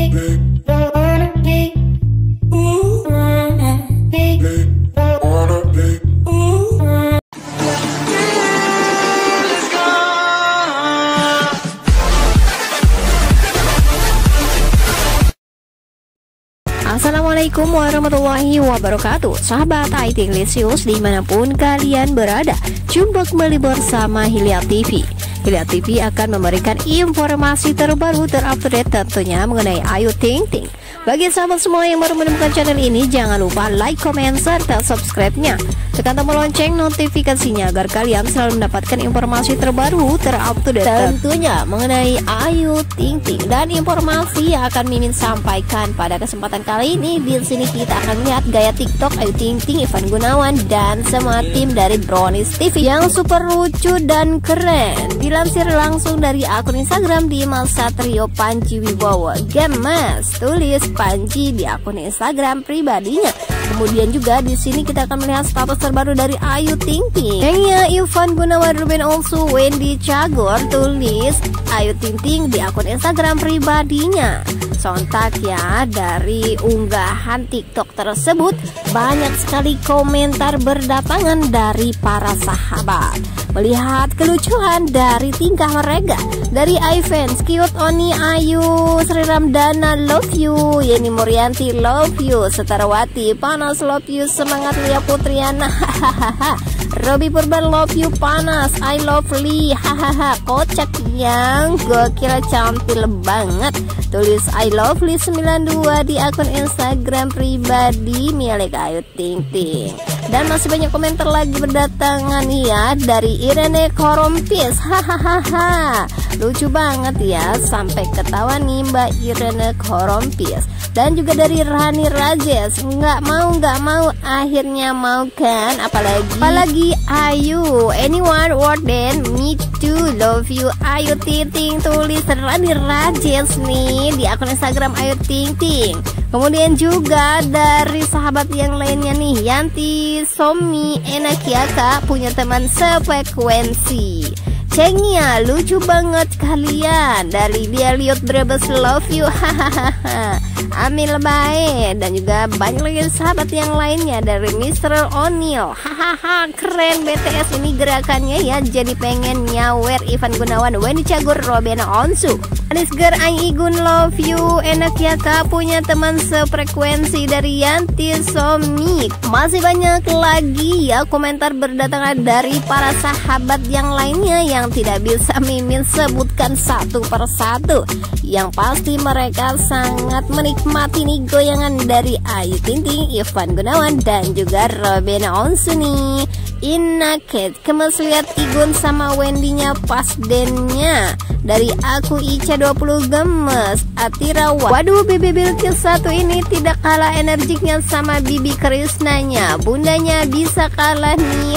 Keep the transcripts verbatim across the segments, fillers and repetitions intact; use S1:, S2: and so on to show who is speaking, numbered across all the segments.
S1: Assalamualaikum warahmatullahi wabarakatuh. Sahabat I T Lisius dimanapun kalian berada, jumpa kembali bersama Hilya T V. Hilya T V akan memberikan informasi terbaru terupdate tentunya mengenai Ayu Ting Ting. Bagi sahabat semua yang baru menemukan channel ini, jangan lupa like, comment, serta subscribe-nya. Tekan tombol lonceng notifikasinya agar kalian selalu mendapatkan informasi terbaru terupdate tentunya mengenai Ayu Ting Ting. Dan informasi yang akan Mimin sampaikan pada kesempatan kali ini, di sini kita akan lihat gaya TikTok Ayu Ting Ting, Ivan Gunawan, dan semua tim dari Brownies T V yang super lucu dan keren. Dilansir langsung dari akun Instagram Dimas Satrio Panji Wibowo Gemes, tulis Panji di akun Instagram pribadinya. Kemudian juga di sini kita akan melihat status terbaru dari Ayu Ting Ting. Gengnya Ivan Gunawan, Ruben Onsu, Wendy Cagur, tulis Ayu Ting Ting di akun Instagram pribadinya. Sontak ya, dari unggahan TikTok tersebut banyak sekali komentar berdatangan dari para sahabat melihat kelucuan dari tingkah mereka. Dari iFans, Cute Oni, Ayu, Sri Ramdana, love you, Yeni Murianti, love you, Setarawati, Panas, love you, Semangat Lia Putriana, hahaha, Robi Purban, love you, Panas, I love Lee, hahaha, kocak yang gokil, cantil banget, tulis I love Lee sembilan dua di akun Instagram pribadi milik Ayu Ting Ting. Dan masih banyak komentar lagi berdatangan ya dari Irene Korompis, hahaha, lucu banget ya, sampai ketawa nih Mbak Irene Korompis. Dan juga dari Rani Rajes, nggak mau nggak mau akhirnya mau kan, apalagi apalagi Ayu, anyone word then me too, love you Ayu Ting Ting, tulis Rani Rajes nih di akun Instagram Ayu Ting Ting. Kemudian juga dari sahabat yang lainnya nih, Yanti Somi Enakiaka, punya teman sefrekuensi. Cengnya lucu banget kalian, dari dia lihat Brebes, love you, hahaha, Amil Bae. Dan juga banyak lagi sahabat yang lainnya, dari Mister O'Neil, hahaha, keren B T S ini gerakannya ya, jadi pengen nyawer Ivan Gunawan, Wendy Cagur, Ruben Onsu, Anisger Aigun, love you, enak ya kak, punya teman sefrekuensi, dari Yanti Somik. Masih banyak lagi ya komentar berdatangan dari para sahabat yang lainnya yang tidak bisa Mimin sebutkan satu persatu. Yang pasti mereka sangat menikmati nih goyangan dari Ayu Ting Ting, Ivan Gunawan, dan juga Ruben Onsu nih. Inaket, kemes lihat Igun sama Wendy-nya pas dennya. Dari aku Ica dua puluh gemes. Atira, waduh Bibi Bilkis satu ini tidak kalah energiknya sama Bibi Krisnanya. Bundanya bisa kalah nih,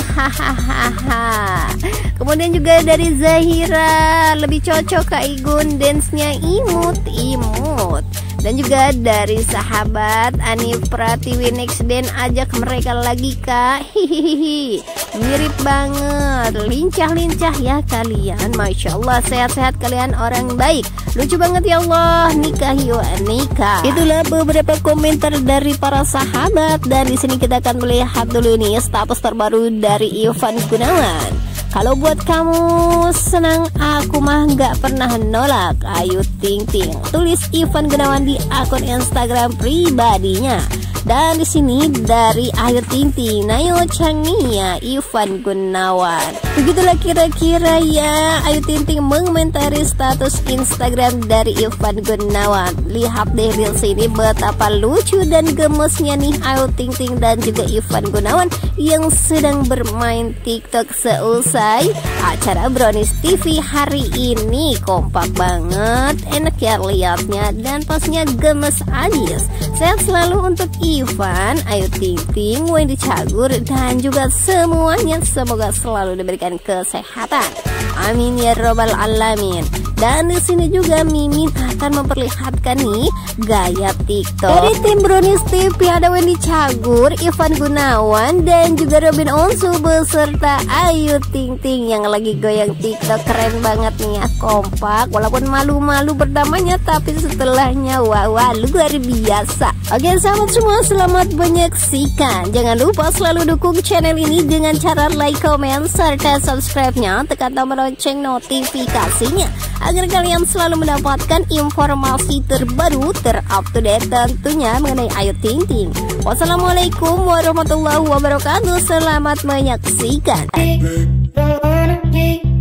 S1: hahaha. Kemudian juga dari Zahira, lebih cocok Kak Igun, dance-nya imut-imut. Dan juga dari sahabat Anif Pratiwi, next dance ajak mereka lagi kak, hihihi, mirip banget, lincah-lincah ya kalian, masya Allah, sehat-sehat kalian orang baik, lucu banget ya Allah, nikah yuk nikah. Itulah beberapa komentar dari para sahabat, dan di sini kita akan melihat dulu nih status terbaru dari Ivan Gunawan. Kalau buat kamu senang, aku mah nggak pernah nolak Ayu Ting Ting, tulis Ivan Gunawan di akun Instagram pribadinya. Dan di sini dari Ayu Ting Ting, Nayo Changnia, Ivan Gunawan. Begitulah kira-kira ya Ayu Ting Ting mengomentari status Instagram dari Ivan Gunawan. Lihat deh reels ini betapa lucu dan gemesnya nih Ayu Ting Ting dan juga Ivan Gunawan yang sedang bermain TikTok seusai acara Brownies T V hari ini. Kompak banget, enak ya liatnya, dan pasnya gemes abis. Sehat selalu untuk Ivan, Ayu Ting Ting, Wendy Cagur, dan juga semuanya. Semoga selalu diberikan kesehatan, amin ya robbal alamin. Dan di sini juga Mimin akan memperlihatkan nih gaya TikTok. Dari tim Brownies T V ada Wendy Cagur, Ivan Gunawan, dan juga Robin Onsu beserta Ayu Ting Ting yang lagi goyang TikTok. Keren banget nih ya, kompak walaupun malu-malu pertamanya, tapi setelahnya wah, wah luar biasa. Oke sahabat semua, selamat menyaksikan. Jangan lupa selalu dukung channel ini dengan cara like, comment, serta subscribe-nya. Tekan tombol lonceng notifikasinya agar kalian selalu mendapatkan informasi terbaru, terupdate tentunya mengenai Ayu Ting Ting. Wassalamualaikum warahmatullahi wabarakatuh. Selamat menyaksikan.